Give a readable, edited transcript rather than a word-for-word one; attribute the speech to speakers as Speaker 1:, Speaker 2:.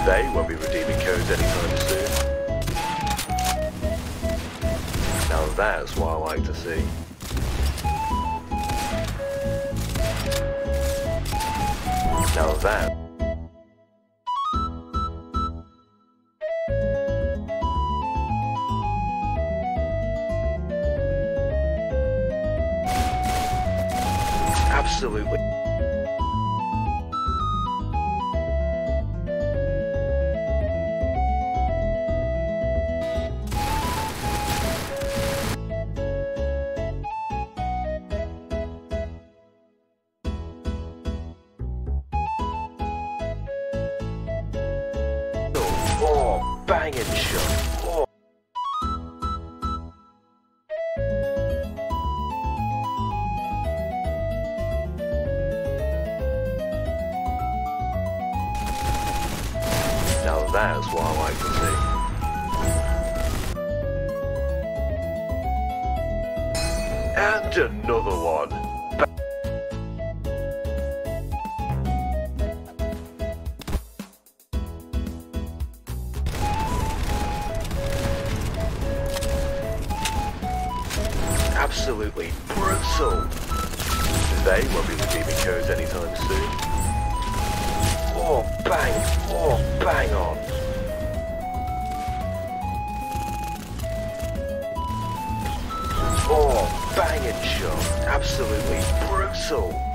Speaker 1: They won't be redeeming codes anytime soon. Now that's what I like to see. Now that... Absolutely. Oh, banging shot. Oh. Now that's what I like to see. And another one. Absolutely brutal. They won't be redeeming codes anytime soon. Oh, bang on. Oh, banging shot. Absolutely brutal.